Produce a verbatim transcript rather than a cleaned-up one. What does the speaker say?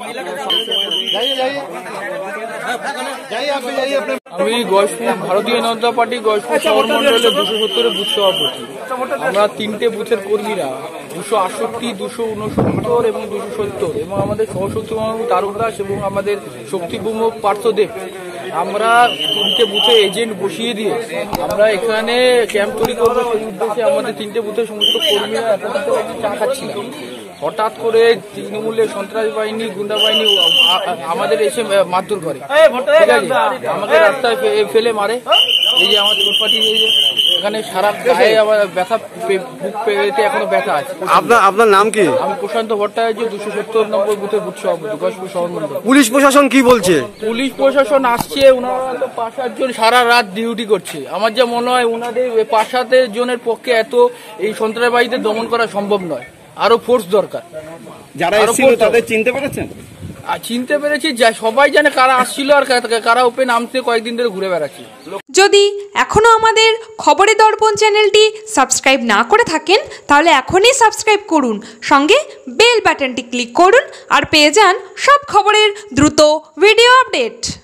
আমি গয়েশপুর ভারতীয় জনতা পার্টি গয়েশপুর শহর মন্ডলের দুশো সত্তরের বুথ সভাপতি। আমরা তিনটে বুথের কর্মীরা দুশো আটষট্টি, দুশো উনসত্তর এবং দুশো সত্তর এবং আমাদের সহশক্তি তারক দাস এবং আমাদের শক্তিভূম পার্থদেব, আমরা তিনটে বুথে এজেন্ট বসিয়ে দিয়ে আমরা এখানে ক্যাম্প তৈরি করবো। সেই উদ্দেশ্যে আমাদের তিনটে বুথের সমস্ত কর্মীরা একসাথে চা খাচ্ছিলাম। হঠাৎ করে তৃণমূলের সন্ত্রাস বাহিনী, গুন্ডা বাহিনী আমাদের এসে মারধর করে, ঠিক আছে, আমাকে রাস্তায় ফেলে মারে। এই যে আমার চোট পাটি এই যে এখানে সারা গায়ে আমার ব্যথা, বুক পেতে এখনো ব্যথা আছে। আপনার আপনার নাম কি? আমি প্রশান্ত ভট্টাচার্য, দুশো সত্তর নম্বর বুথের বুথ সভাপতি, গয়েশপুর শহর মন্ডল। পুলিশ প্রশাসন কি বলছে? পুলিশ প্রশাসন আসছে, ওনারা তো পাঁচ সাত জন সারা রাত ডিউটি করছে। আমার যা মনে হয় ওনাদের পাঁচ সাত জনের পক্ষে এত এই সন্ত্রাসবাদীদের দমন করা সম্ভব নয়, আরো ফোর্স দরকার। যারা এসেছিল তাদের চিনতে পেরেছেন? চিনতে পেরেছি, সবাই জানে কারা আসছিল আর কারা ওপেন নামতে কয়েকদিন ধরে ঘুরে বেড়াচ্ছি। যদি এখনো আমাদের খবরের দর্পণ চ্যানেলটি সাবস্ক্রাইব না করে থাকেন তাহলে এখনই সাবস্ক্রাইব করুন, সঙ্গে বেল বাটনটি ক্লিক করুন আর পেয়ে যান সব খবরের দ্রুত ভিডিও আপডেট।